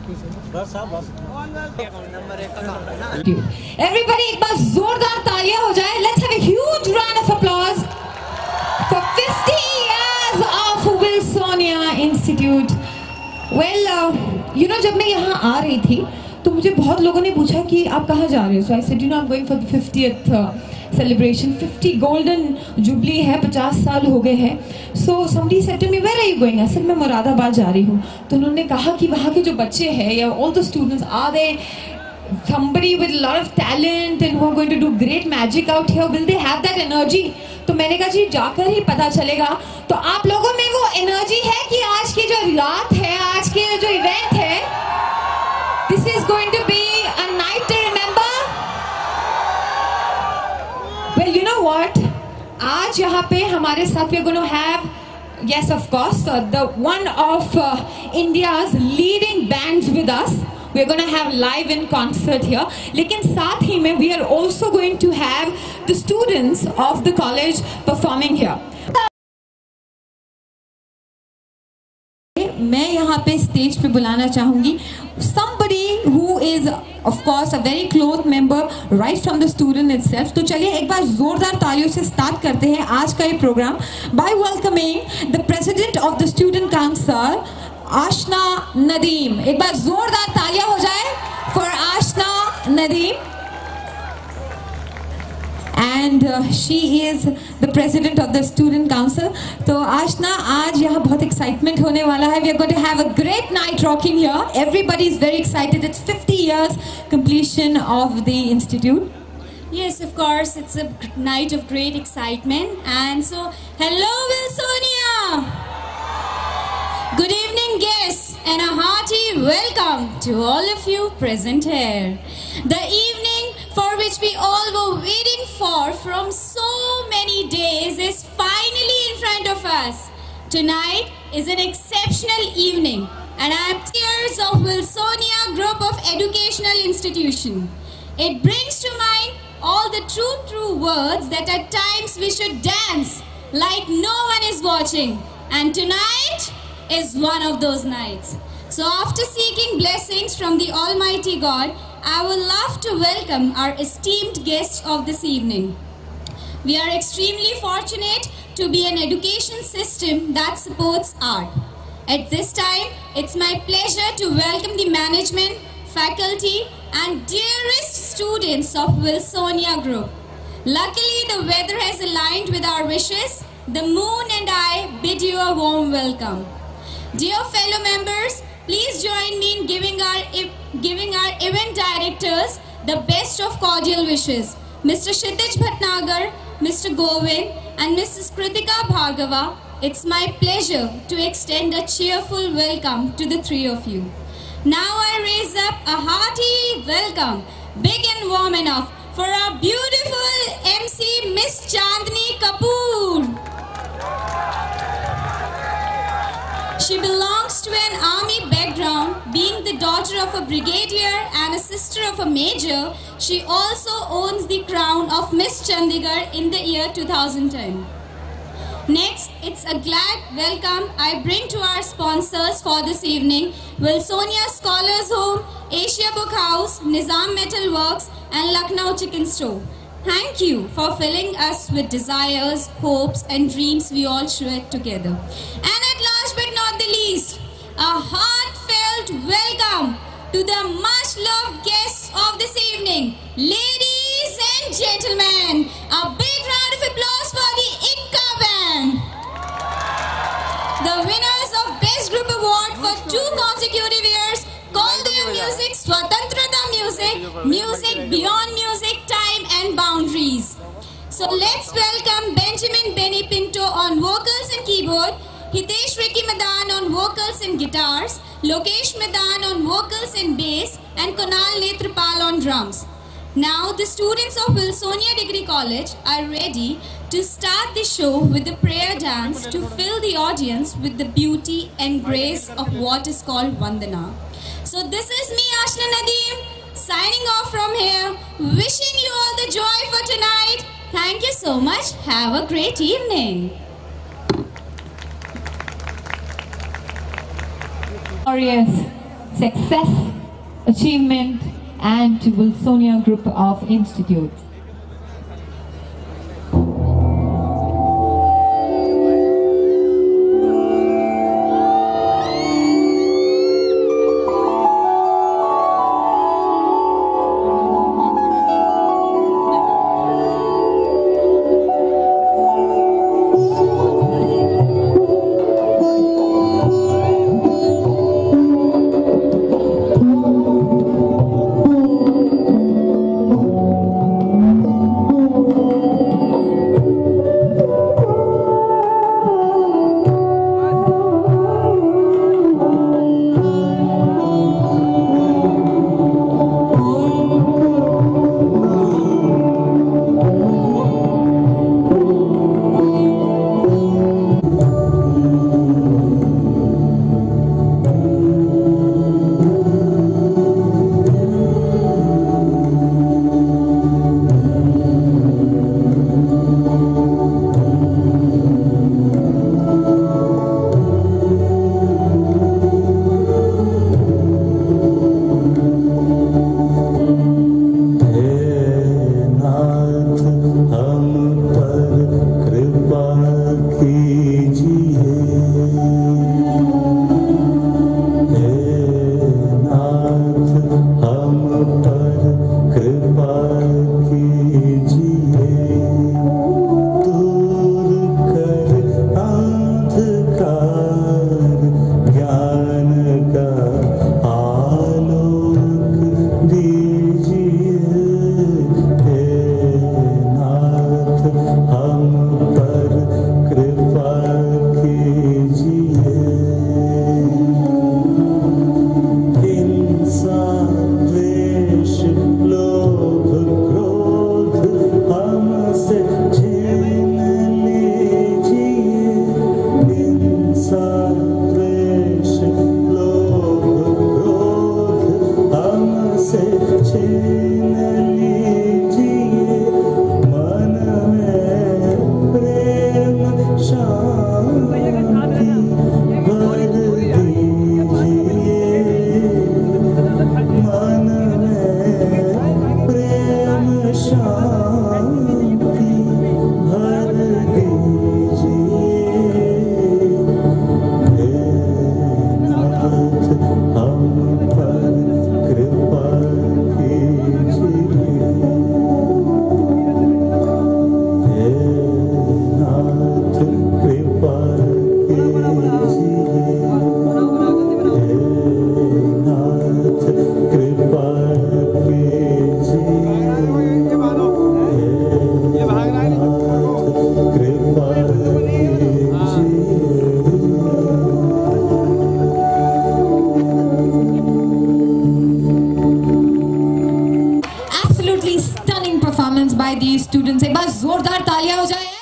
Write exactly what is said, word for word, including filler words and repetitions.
Everybody, एक बार जोरदार तालियां हो जाए. Let's have a huge round of applause for fifty years of Wilsonia Institute. Well, uh, you know, जब मैं यहाँ आ रही थी तो मुझे बहुत लोगों ने पूछा कि आप कहाँ जा रहे हो. So I said, you know, I'm going for the fiftieth uh, celebration. fifty golden jubilee है, पचास साल हो गए हैं. So somebody said to me, where are you going? I said, मैं मुरादाबाद जा रही हूँ. तो उन्होंने कहा कि वहाँ के जो बच्चे हैं या all the students, are they somebody with a lot of talent and who are going to do great magic out here? Will they have that energy? तो मैंने कहा जी जाकर ही पता चलेगा. तो आप लोगों में वो एनर्जी है कि आज की जो रात है, आज के जो इवेंट है, this is going to be a night to remember. Well, you know what? आज यहाँ पे हमारे साथ we are going to have, yes of course, uh, the one of uh, India's leading bands with us. We are going to have live in concert here. लेकिन साथ ही में we are also going to have the students of the college performing here. मैं यहाँ पे stage पे बुलाना चाहूँगी somebody who is of course a very close member right from the student itself. तो चलिए एक बार जोरदार तालियों से स्टार्ट करते हैं आज का ये program by welcoming the president of the student council, Ashna Nadeem. एक बार जोरदार तालियां हो जाए for Ashna Nadeem. And uh, she is the president of the student council. तो Ashna, आज यहाँ बहुत excitement होने वाला है. We are going to have a great night rocking here. Everybody is very excited. It's fifty years completion of the institute. Yes, of course, it's a night of great excitement. And so, hello Wilsonia! Good evening guests and a hearty welcome to all of you present here. The evening for which we all were waiting for from so many days is finally in front of us. Tonight is an exceptional evening and I am tears of Wilsonia Group of Educational Institution. It brings to mind all the true true words that at times we should dance like no one is watching, and tonight is one of those nights. So after seeking blessings from the Almighty God, I would love to welcome our esteemed guests of this evening. We are extremely fortunate to be an education system that supports art. At this time, it's my pleasure to welcome the management, faculty and dearest students of Wilsonia Group. Luckily, the weather has aligned with our wishes. The moon and I bid you a warm welcome. Dear fellow members, please join me in giving our, giving our event directors the best of cordial wishes. Mister Kshitij Bhatnagar, Mister Govind and Missus Kritika Bhargava, it's my pleasure to extend a cheerful welcome to the three of you. Now I raise up a hearty welcome, big and warm enough, for our beautiful M C Miss Chandni Kapoor. She belongs to an army background. Being the daughter of a brigadier and a sister of a major, she also owns the crown of Miss Chandigarh in the year two thousand ten. Next, it's a glad welcome I bring to our sponsors for this evening, Wilsonia Scholars Home, Asia Book House, Nizam Metal Works and Lucknow Chicken Store. Thank you for filling us with desires, hopes and dreams we all share together. And at last but not the least, a heartfelt welcome to the much loved guests of this evening. Ladies and gentlemen, a big round of applause for the Ikka Band. The winners of Best Group Award for two consecutive years call their music Swatantrata music, music beyond music, time and boundaries. So let's welcome Benjamin Benny Pinto on vocals and keyboard, Hitesh Ricky Madan on vocals and guitars, Lokesh Madan on vocals and bass, and Kunal Netrapal on drums. Now the students of Wilsonia Degree College are ready to start the show with the prayer dance to fill the audience with the beauty and grace of what is called Vandana. So this is me, Ashna Nadeem, signing off from here, wishing you all the joy for tonight. Thank you so much. Have a great evening. Glorious, success, achievement, and to Wilsonia Group of Institutes. Stunning performance by these students. एक बार जोरदार तालियां हो जाए.